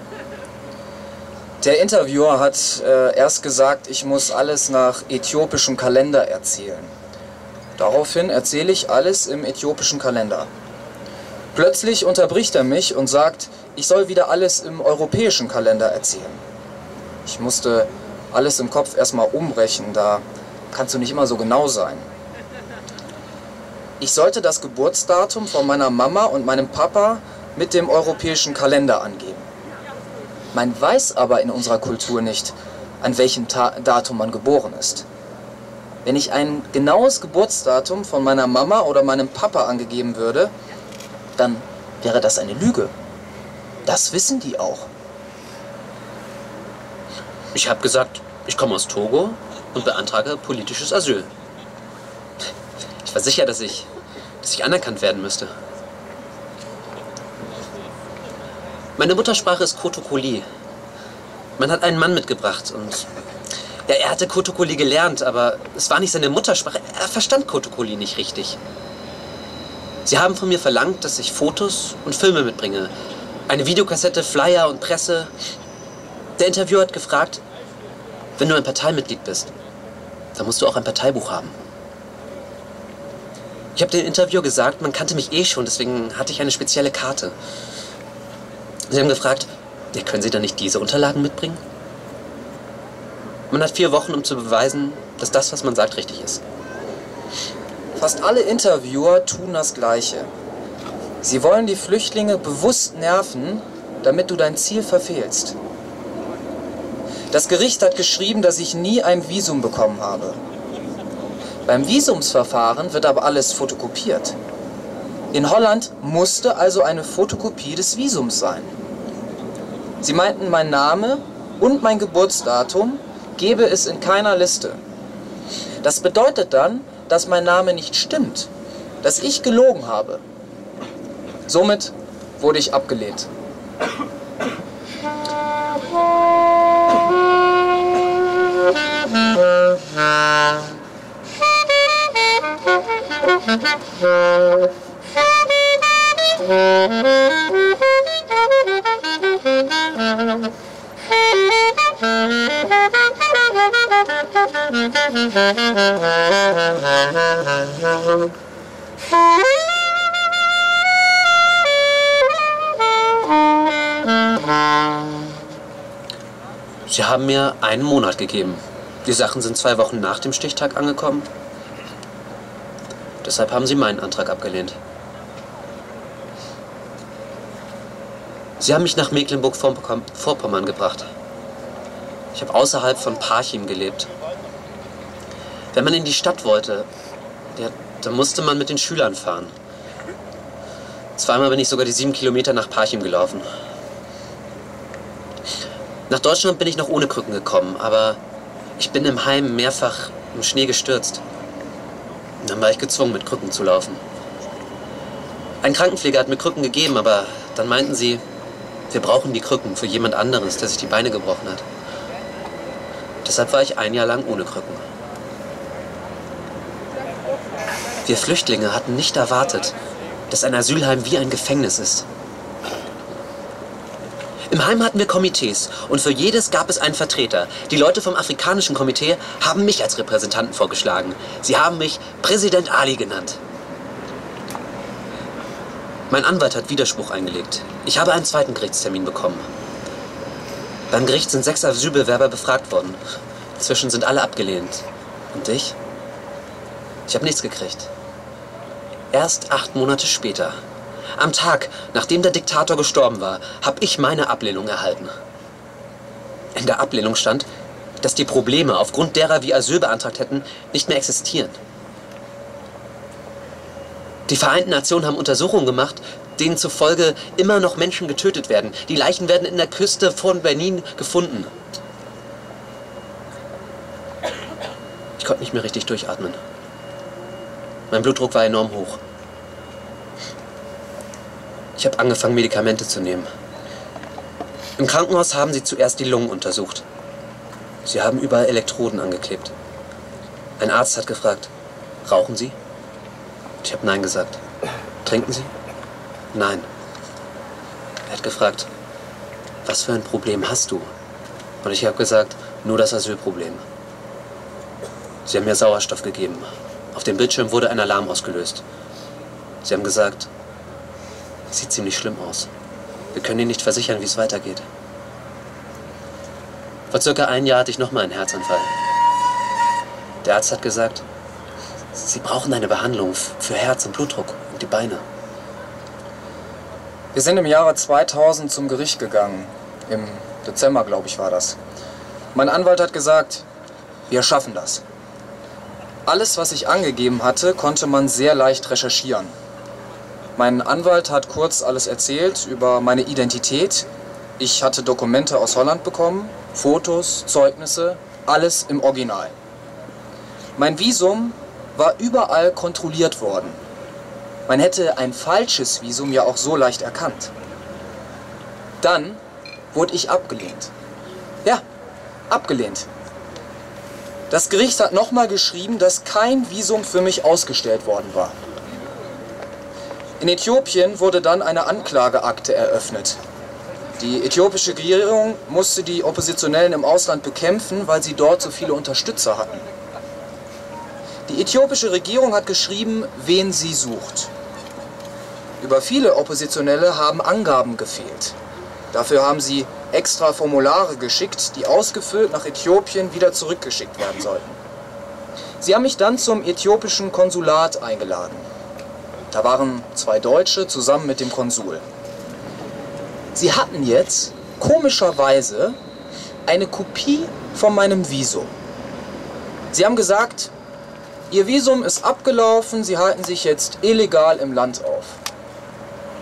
Der Interviewer hat erst gesagt, ich muss alles nach äthiopischem Kalender erzählen. Daraufhin erzähle ich alles im äthiopischen Kalender. Plötzlich unterbricht er mich und sagt, ich soll wieder alles im europäischen Kalender erzählen. Ich musste alles im Kopf erstmal umbrechen, da kannst du nicht immer so genau sein. Ich sollte das Geburtsdatum von meiner Mama und meinem Papa mit dem europäischen Kalender angeben. Man weiß aber in unserer Kultur nicht, an welchem Datum man geboren ist. Wenn ich ein genaues Geburtsdatum von meiner Mama oder meinem Papa angegeben würde, dann wäre das eine Lüge. Das wissen die auch. Ich habe gesagt, ich komme aus Togo und beantrage politisches Asyl. Ich war sicher, dass ich anerkannt werden müsste. Meine Muttersprache ist Kotokoli. Man hat einen Mann mitgebracht und ja, er hatte Kotokoli gelernt, aber es war nicht seine Muttersprache. Er verstand Kotokoli nicht richtig. Sie haben von mir verlangt, dass ich Fotos und Filme mitbringe. Eine Videokassette, Flyer und Presse. Der Interviewer hat gefragt, wenn du ein Parteimitglied bist, dann musst du auch ein Parteibuch haben. Ich habe dem Interviewer gesagt, man kannte mich eh schon, deswegen hatte ich eine spezielle Karte. Sie haben gefragt, ja, können Sie dann nicht diese Unterlagen mitbringen? Man hat 4 Wochen, um zu beweisen, dass das, was man sagt, richtig ist. Fast alle Interviewer tun das Gleiche. Sie wollen die Flüchtlinge bewusst nerven, damit du dein Ziel verfehlst. Das Gericht hat geschrieben, dass ich nie ein Visum bekommen habe. Beim Visumsverfahren wird aber alles fotokopiert. In Holland musste also eine Fotokopie des Visums sein. Sie meinten, mein Name und mein Geburtsdatum gebe es in keiner Liste. Das bedeutet dann, dass mein Name nicht stimmt, dass ich gelogen habe. Somit wurde ich abgelehnt. Sie haben mir einen Monat gegeben. Die Sachen sind 2 Wochen nach dem Stichtag angekommen. Deshalb haben Sie meinen Antrag abgelehnt. Sie haben mich nach Mecklenburg-Vorpommern gebracht. Ich habe außerhalb von Parchim gelebt. Wenn man in die Stadt wollte, ja, dann musste man mit den Schülern fahren. Zweimal bin ich sogar die 7 Kilometer nach Parchim gelaufen. Nach Deutschland bin ich noch ohne Krücken gekommen, aber ich bin im Heim mehrfach im Schnee gestürzt. Und dann war ich gezwungen, mit Krücken zu laufen. Ein Krankenpfleger hat mir Krücken gegeben, aber dann meinten sie, wir brauchen die Krücken für jemand anderes, der sich die Beine gebrochen hat. Deshalb war ich 1 Jahr lang ohne Krücken. Wir Flüchtlinge hatten nicht erwartet, dass ein Asylheim wie ein Gefängnis ist. Im Heim hatten wir Komitees und für jedes gab es einen Vertreter. Die Leute vom afrikanischen Komitee haben mich als Repräsentanten vorgeschlagen. Sie haben mich Präsident Ali genannt. Mein Anwalt hat Widerspruch eingelegt. Ich habe einen 2. Gerichtstermin bekommen. Beim Gericht sind 6 Asylbewerber befragt worden. Inzwischen sind alle abgelehnt. Und ich? Ich habe nichts gekriegt. Erst 8 Monate später, am Tag, nachdem der Diktator gestorben war, habe ich meine Ablehnung erhalten. In der Ablehnung stand, dass die Probleme, aufgrund derer wir Asyl beantragt hätten, nicht mehr existieren. Die Vereinten Nationen haben Untersuchungen gemacht, denen zufolge immer noch Menschen getötet werden. Die Leichen werden in der Küste von Benin gefunden. Ich konnte nicht mehr richtig durchatmen. Mein Blutdruck war enorm hoch. Ich habe angefangen, Medikamente zu nehmen. Im Krankenhaus haben sie zuerst die Lungen untersucht. Sie haben überall Elektroden angeklebt. Ein Arzt hat gefragt, rauchen Sie? Ich habe Nein gesagt. Trinken Sie? Nein. Er hat gefragt, was für ein Problem hast du? Und ich habe gesagt, nur das Asylproblem. Sie haben mir Sauerstoff gegeben. Auf dem Bildschirm wurde ein Alarm ausgelöst. Sie haben gesagt, es sieht ziemlich schlimm aus. Wir können Ihnen nicht versichern, wie es weitergeht. Vor circa 1 Jahr hatte ich nochmal einen Herzanfall. Der Arzt hat gesagt, Sie brauchen eine Behandlung für Herz und Blutdruck und die Beine. Wir sind im Jahre 2000 zum Gericht gegangen. Im Dezember, glaube ich, war das. Mein Anwalt hat gesagt, wir schaffen das. Alles, was ich angegeben hatte, konnte man sehr leicht recherchieren. Mein Anwalt hat kurz alles erzählt über meine Identität. Ich hatte Dokumente aus Holland bekommen, Fotos, Zeugnisse, alles im Original. Mein Visum war überall kontrolliert worden. Man hätte ein falsches Visum ja auch so leicht erkannt. Dann wurde ich abgelehnt. Ja, abgelehnt. Das Gericht hat nochmal geschrieben, dass kein Visum für mich ausgestellt worden war. In Äthiopien wurde dann eine Anklageakte eröffnet. Die äthiopische Regierung musste die Oppositionellen im Ausland bekämpfen, weil sie dort so viele Unterstützer hatten. Die äthiopische Regierung hat geschrieben, wen sie sucht. Über viele Oppositionelle haben Angaben gefehlt. Dafür haben sie extra Formulare geschickt, die ausgefüllt nach Äthiopien wieder zurückgeschickt werden sollten. Sie haben mich dann zum äthiopischen Konsulat eingeladen. Da waren 2 Deutsche zusammen mit dem Konsul. Sie hatten jetzt, komischerweise, eine Kopie von meinem Visum. Sie haben gesagt, Ihr Visum ist abgelaufen, Sie halten sich jetzt illegal im Land auf.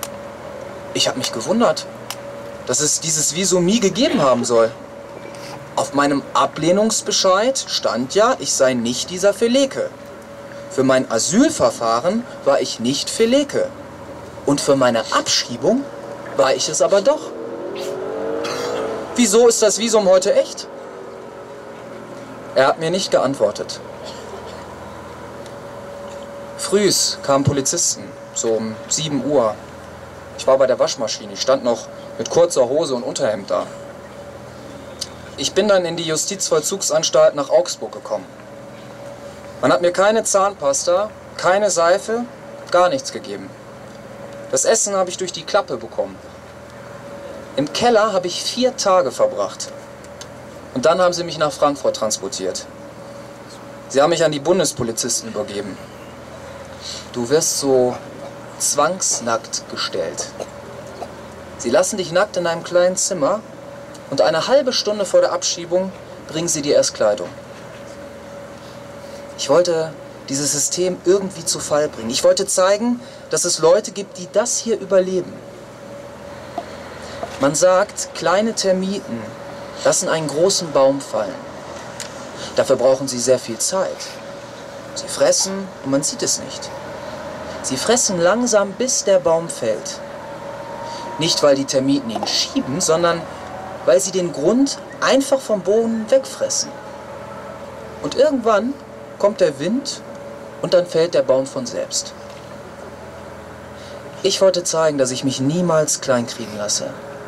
Ich habe mich gewundert, dass es dieses Visum nie gegeben haben soll. Auf meinem Ablehnungsbescheid stand ja, ich sei nicht dieser Feleke. Für mein Asylverfahren war ich nicht Feleke. Und für meine Abschiebung war ich es aber doch. Wieso ist das Visum heute echt? Er hat mir nicht geantwortet. Frühs kamen Polizisten, so um 7 Uhr. Ich war bei der Waschmaschine, ich stand noch mit kurzer Hose und Unterhemd da. Ich bin dann in die Justizvollzugsanstalt nach Augsburg gekommen. Man hat mir keine Zahnpasta, keine Seife, gar nichts gegeben. Das Essen habe ich durch die Klappe bekommen. Im Keller habe ich 4 Tage verbracht. Und dann haben sie mich nach Frankfurt transportiert. Sie haben mich an die Bundespolizisten übergeben. Du wirst so zwangsnackt gestellt. Sie lassen dich nackt in einem kleinen Zimmer und eine halbe Stunde vor der Abschiebung bringen sie dir erst Kleidung. Ich wollte dieses System irgendwie zu Fall bringen. Ich wollte zeigen, dass es Leute gibt, die das hier überleben. Man sagt, kleine Termiten lassen einen großen Baum fallen. Dafür brauchen sie sehr viel Zeit. Sie fressen und man sieht es nicht. Sie fressen langsam, bis der Baum fällt. Nicht, weil die Termiten ihn schieben, sondern weil sie den Grund einfach vom Boden wegfressen. Und irgendwann kommt der Wind und dann fällt der Baum von selbst. Ich wollte zeigen, dass ich mich niemals kleinkriegen lasse.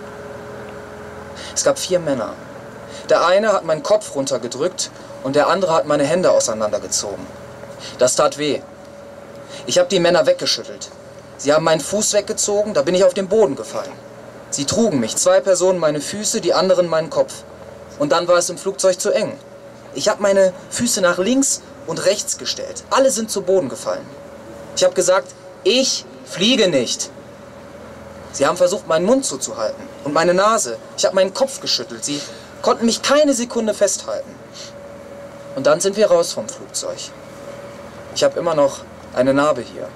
Es gab 4 Männer. Der eine hat meinen Kopf runtergedrückt und der andere hat meine Hände auseinandergezogen. Das tat weh. Ich habe die Männer weggeschüttelt. Sie haben meinen Fuß weggezogen, da bin ich auf den Boden gefallen. Sie trugen mich, 2 Personen meine Füße, die anderen meinen Kopf. Und dann war es im Flugzeug zu eng. Ich habe meine Füße nach links und rechts gestellt. Alle sind zu Boden gefallen. Ich habe gesagt, ich fliege nicht. Sie haben versucht, meinen Mund zuzuhalten und meine Nase. Ich habe meinen Kopf geschüttelt. Sie konnten mich keine Sekunde festhalten. Und dann sind wir raus vom Flugzeug. Ich habe immer noch eine Narbe hier.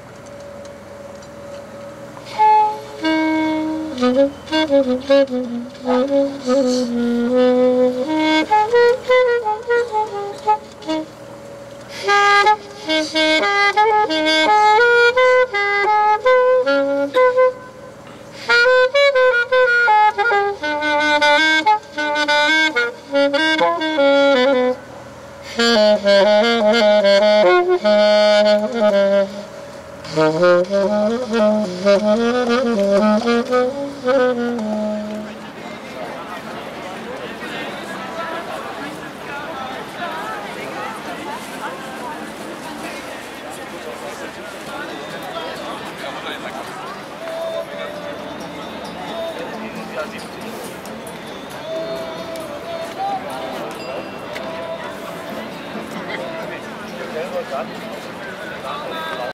Dann